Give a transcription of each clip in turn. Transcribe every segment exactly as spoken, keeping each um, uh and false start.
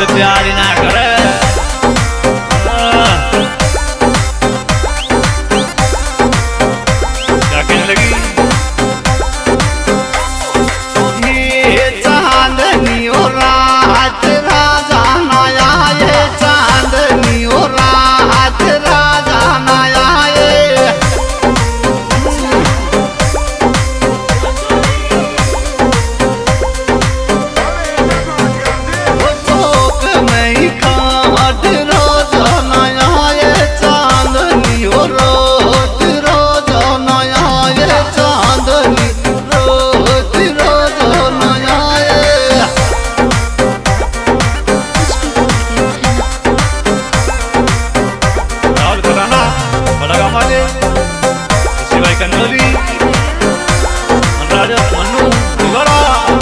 तो प्यार ही ना करे। क्या कहने लगी? ये चांदनी और रात राजा नया, ये चांदनी और रात राजा नया, ये चौक में ही खाट रोजा नया, ये चांदनी और रोज रोजा नया, ये चांदनी रोज रोजा नया, ये राहुल खटाना बड़ा काम वाले शिवाय कन्नौली मनराज मन्नू तिवारा।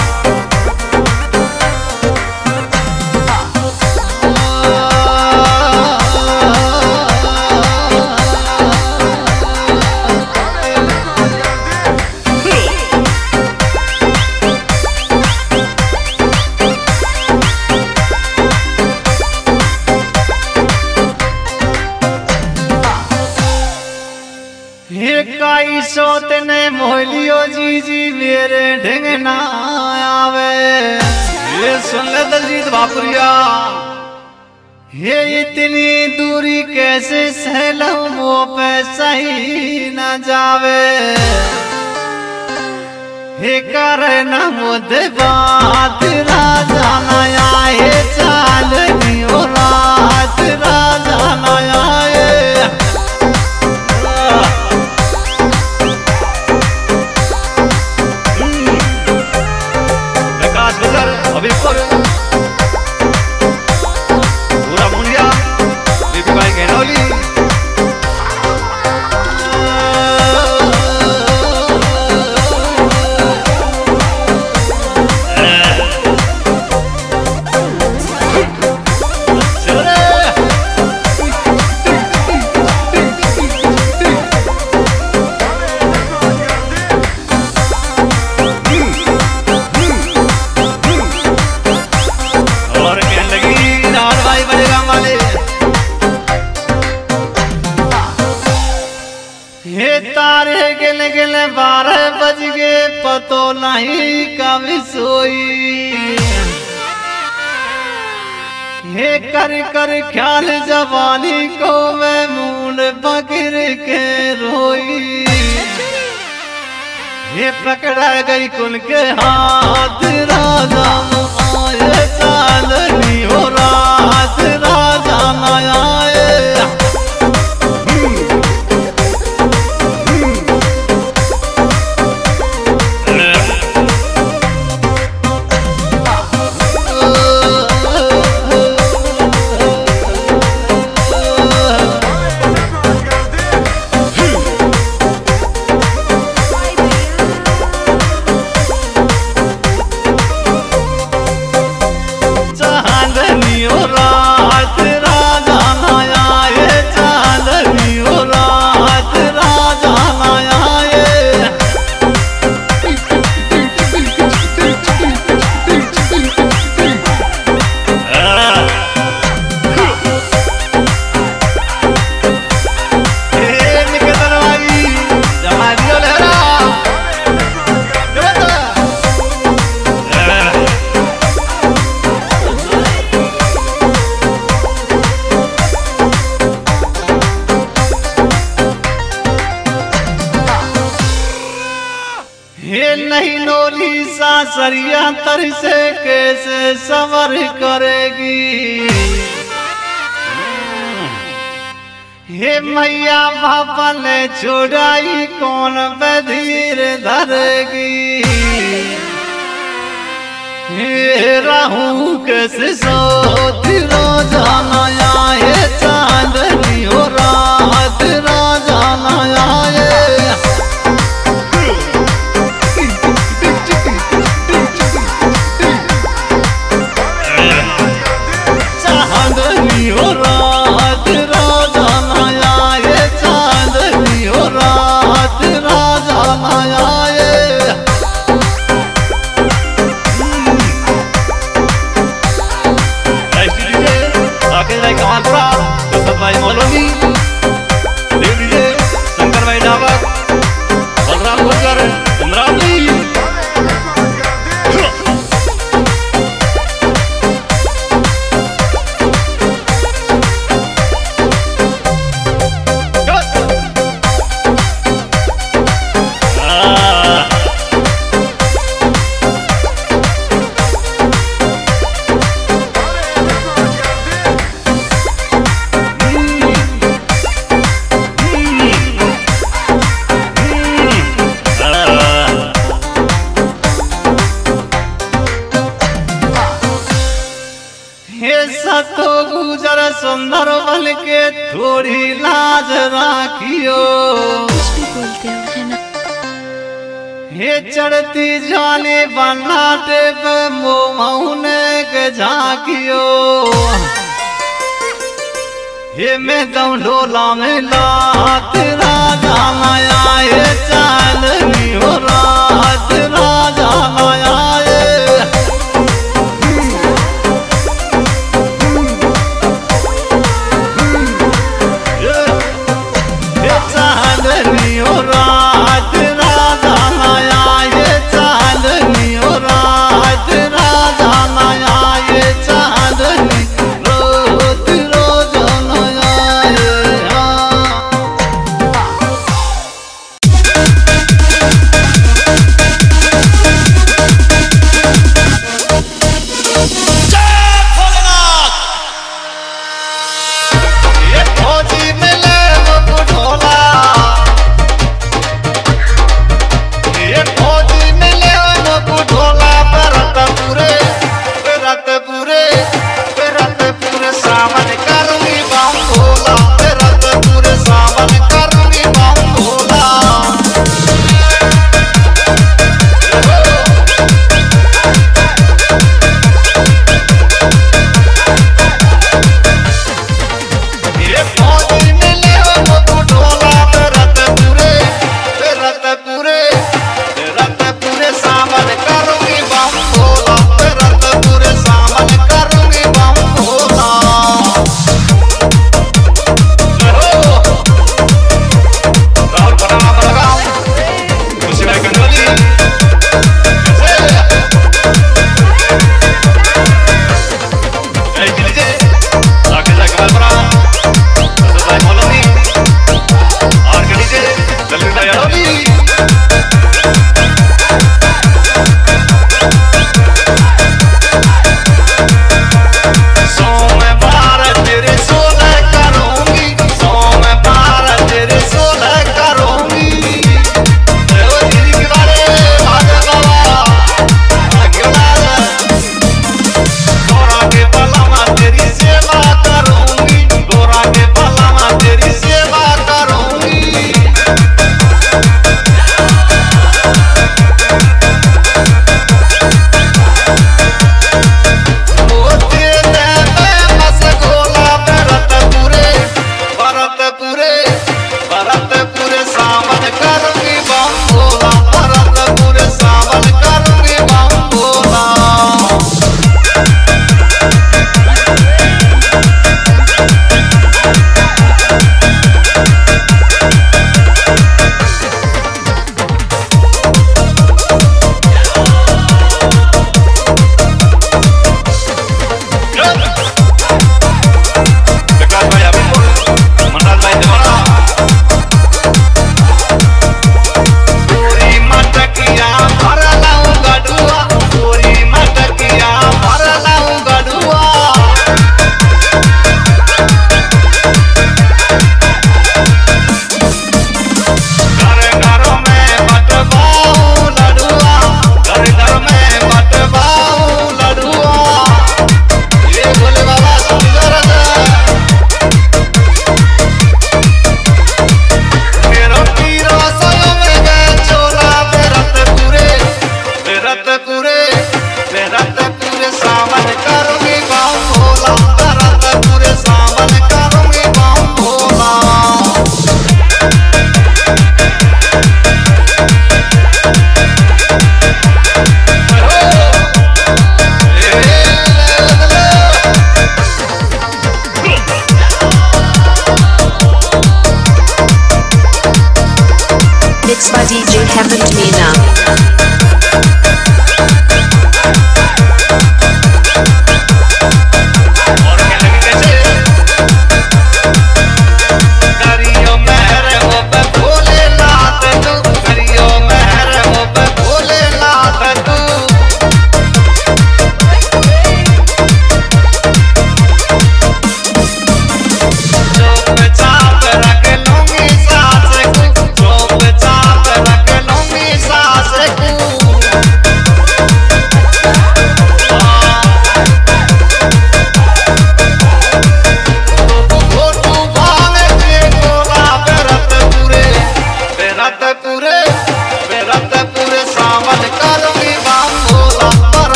हे काई सोते ने मोहलियो जी जी मेरे ढंगना आवे। ये सुन ले दलजीत बापुरिया। हे इतनी दूरी कैसे सहलूं वो पे सही न जावे। हे करे न मुझे बात राजा नया, हे चांदनी और रात राजा नया, ये प्रकाश गुजर हबीबपुर पूरा मुंडिया बीबी भाई गहनौली। और कहने लगी राहुल भाई बड़ेगा वाले। हे तारे गिल गिल बारह बज गए पतो नहीं कब सोई। हे कर कर ख्याल जवानी को मैं मूड पकड़ के रोई। हे पकड़ा गई कुल के हाथ राजा आए, चांदनी हो रात राजा नया, ये चांदनी और रात राजा नया, ये चांदनी और रात राजा नया, ये हे निकल भाई जमानियो लहरा। हे नहीं नोली सासरिया तर से कैसे सवर करेगी। हे मैया बापा ने छोड़ाई कौन बधीर धरेगी। हे राहू कैसे सोती रोजा नया, ये चांदनी हो रात राजा नया, ये चांदनी हो रात राजा नया, ये चांदनी हो रात राजा नया, ये राइट सतो गुजर सुंदर बन के थोड़ी लाज राखियो। कुछ भी बोलते हो है ना। हे चढ़ती जाने बनाटे पे मोहने के झाकियो। हे मैं दम ढोला में लात राजा माया, ये चांदनी हो रात राजा माया।